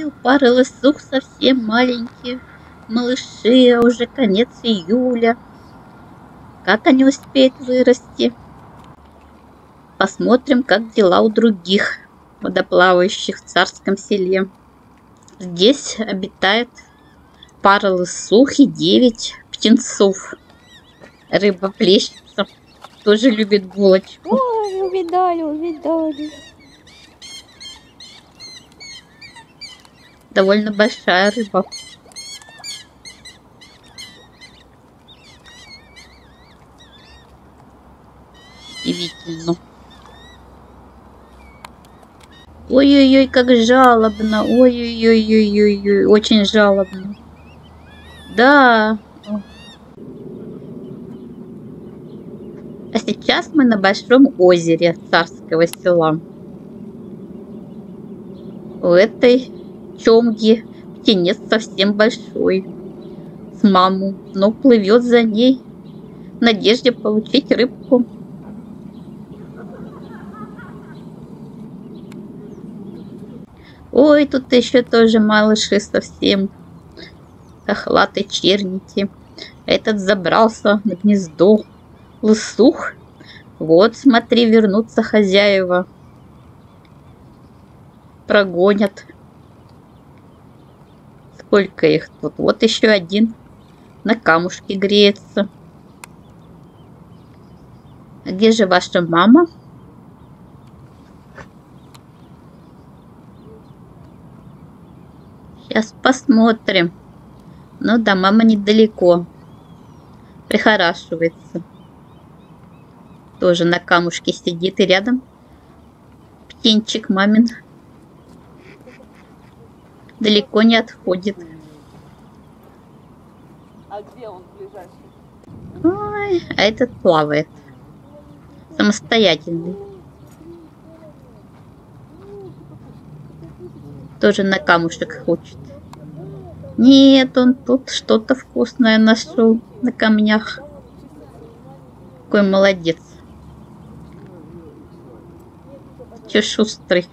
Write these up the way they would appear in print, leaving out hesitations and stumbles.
Ой, у пары лысух совсем маленькие малыши, а уже конец июля. Как они успеют вырасти? Посмотрим, как дела у других водоплавающих в Царском селе. Здесь обитает пара лысух и 9 птенцов. Рыба-плещица тоже любит булочку. Ой, увидали. Довольно большая рыба. Удивительно. Ой-ой-ой, как жалобно. Ой-ой-ой-ой-ой, очень жалобно. Да. А сейчас мы на большом озере Царского села. У этой чомги птенец совсем большой. С маму, но плывет за ней в надежде получить рыбку. Ой, тут еще тоже малыши совсем. Хохлатые черники. Этот забрался на гнездо. Лысух. Вот, смотри, вернутся хозяева. Прогонят. Сколько их тут? Вот еще один на камушке греется. А где же ваша мама? Сейчас посмотрим. Ну да, мама недалеко. Прихорашивается. Тоже на камушке сидит и рядом птенчик мамин. Далеко не отходит. А где он ближайший? Ой, а этот плавает. Самостоятельный. Тоже на камушек хочет. Нет, он тут что-то вкусное нашел на камнях. Какой молодец. Че шустрый.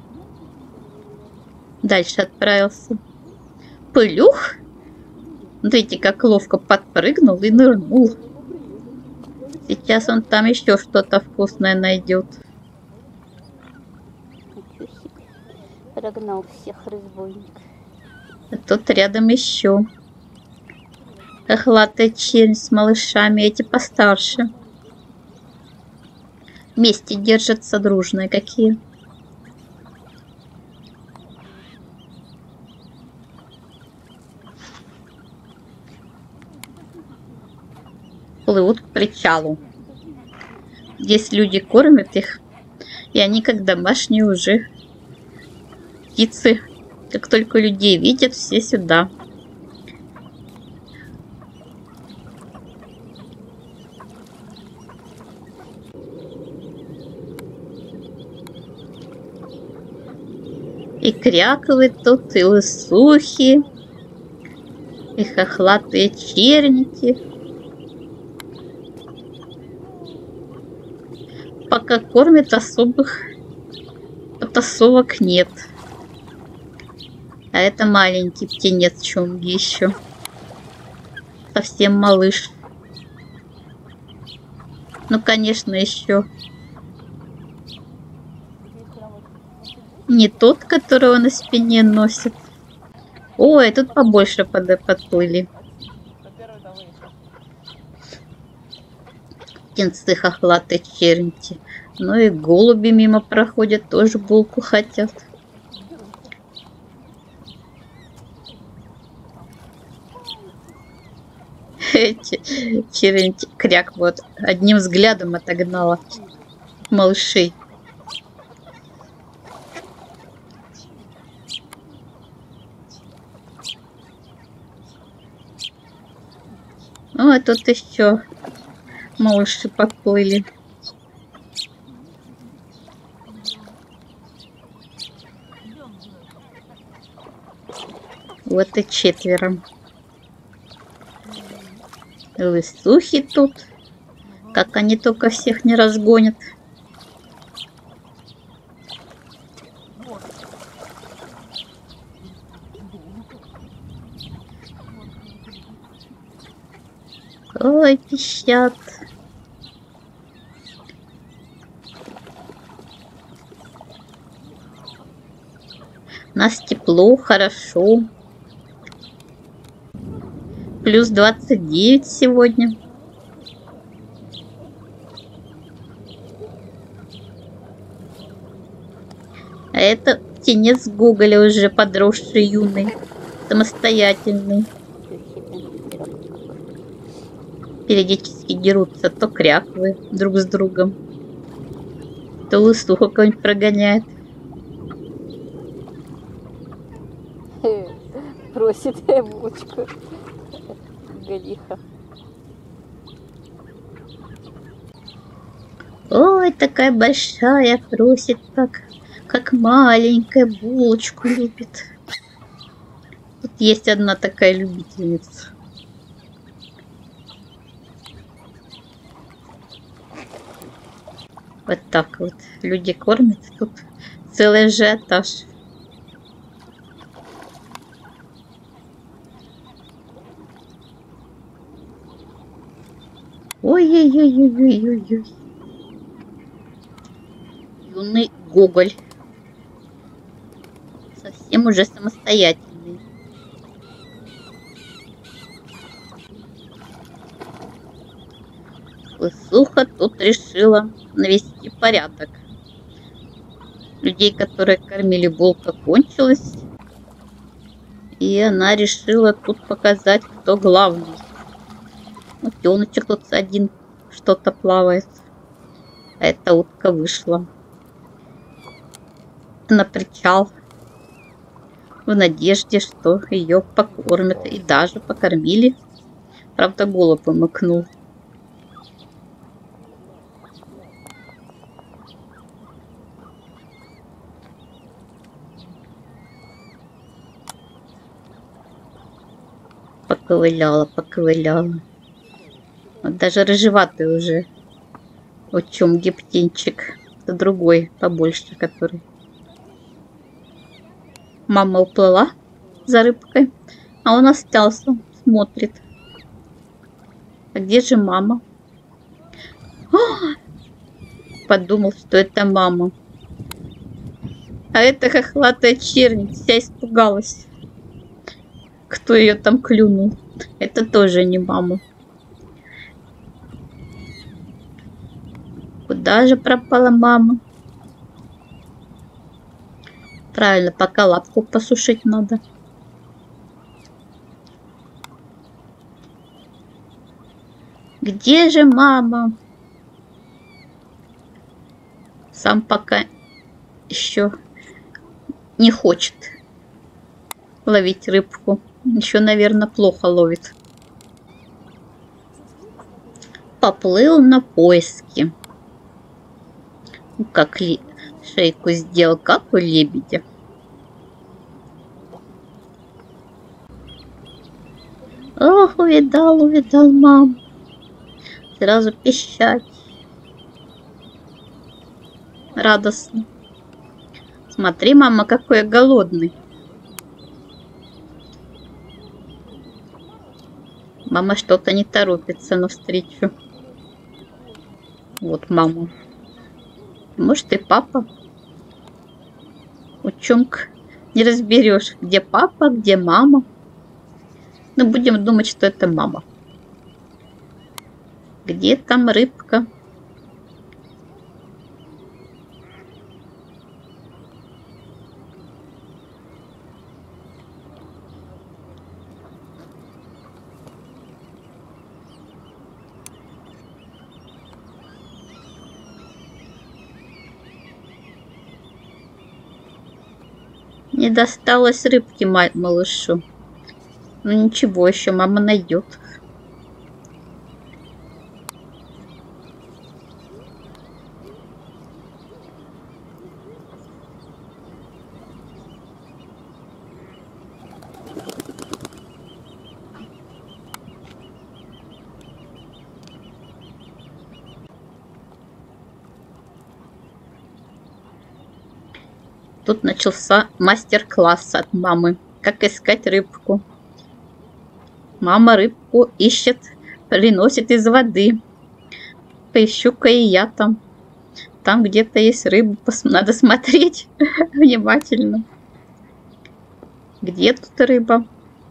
Дальше отправился. Пылюх. Смотрите, как ловко подпрыгнул и нырнул. Сейчас он там еще что-то вкусное найдет. Прогнал всех разбойник. А тут рядом еще. Хохлатая чернь с малышами, эти постарше. Вместе держатся дружные какие. Плывут к причалу. Здесь люди кормят их, и они как домашние уже птицы. Как только людей видят, все сюда. И крякают тут, и лысухи, и хохлатые черники. Пока кормят, особых потасовок нет. А это маленький птенец чомги еще. Совсем малыш. Ну, конечно, еще не тот, которого на спине носит. Ой, тут побольше подплыли. Птенцы хохлатые черники. Ну и голуби мимо проходят, тоже булку хотят. Черенти кряк вот одним взглядом отогнала малышей. О, а тут еще малыши подплыли. Вот и четверо. Лысухи тут. Как они только всех не разгонят. Ой, пищат. У нас тепло, хорошо. Плюс 29 сегодня. А это птенец Гоголя уже подросший, юный, самостоятельный. Периодически дерутся, то кряквы друг с другом, то лысуху какой-нибудь прогоняет. Просит булочку. Галиха. Ой, такая большая, просит так, как маленькая, булочку любит. Тут есть одна такая любительница. Вот так вот люди кормят. Тут целый ажиотаж. Ой-ой-ой-ой-ой-ой. Юный Гоголь. Совсем уже самостоятельный. Лысуха тут решила навести порядок. Людей, которые кормили, булка кончилась. И она решила тут показать, кто главный. Утеночек тут один что-то плавает. А эта утка вышла на причал в надежде, что ее покормят. И даже покормили. Правда, голову мыкнул. Поковыляла, поковыляла. Вот даже рыжеватый уже. Вот чем гептинчик. Это другой, побольше, который. Мама уплыла за рыбкой, а он остался, смотрит. А где же мама? Подумал, что это мама. А эта хохлатая чернь вся испугалась. Кто ее там клюнул? Это тоже не мама. Куда же пропала мама? Правильно, пока лапку посушить надо. Где же мама? Сам пока еще не хочет ловить рыбку. Еще, наверное, плохо ловит. Поплыл на поиски. Как шейку сделал, как у лебедя. Ох, увидал, увидал маму. Сразу пищать. Радостно. Смотри, мама, какой я голодный. Мама что-то не торопится навстречу. Вот мама. Может, и папа. Учонка не разберешь, где папа, где мама. Но будем думать, что это мама. Где там рыбка? Не досталось рыбки малышу. Ну ничего, еще мама найдет. Тут начался мастер-класс от мамы. Как искать рыбку. Мама рыбку ищет приносит из воды. Поищу-ка и я там. Там где-то есть рыба. Надо смотреть внимательно. Где тут рыба?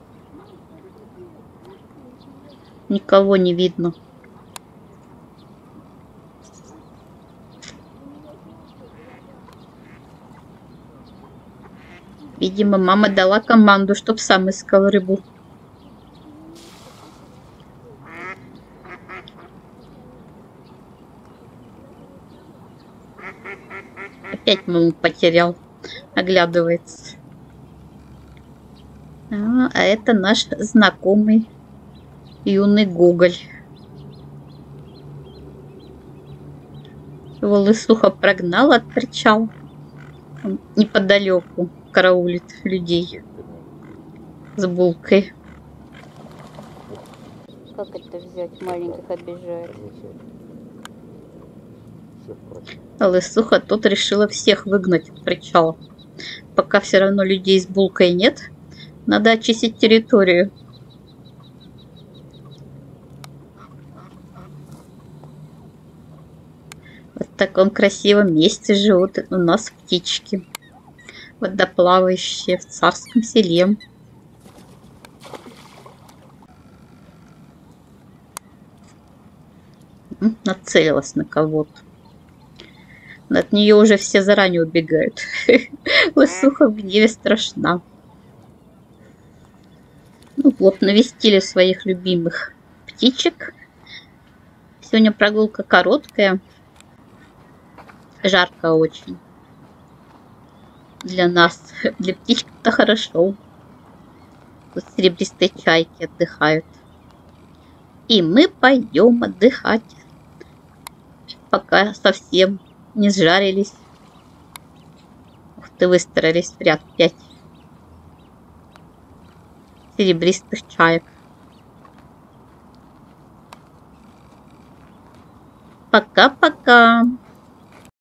Никого не видно. Видимо, мама дала команду, чтоб сам искал рыбу. Опять маму потерял. Оглядывается. А это наш знакомый юный Гоголь. Его лысуха прогнал от причала. Он неподалеку караулит людей с булкой. Как это взять? Маленьких обижает. А лысуха тут решила всех выгнать от причала. Пока все равно людей с булкой нет, надо очистить территорию. Вот в таком красивом месте живут у нас птички. Водоплавающие в Царском Селе. Нацелилась на кого-то. От нее уже все заранее убегают. Лысуха в гневе страшна. Ну вот, навестили своих любимых птичек. Сегодня прогулка короткая. Жарко очень. Для нас, для птичек-то хорошо. Тут серебристые чайки отдыхают. И мы пойдем отдыхать. Пока совсем не сжарились. Ух ты, выстроились в ряд 5 серебристых чаек. Пока-пока.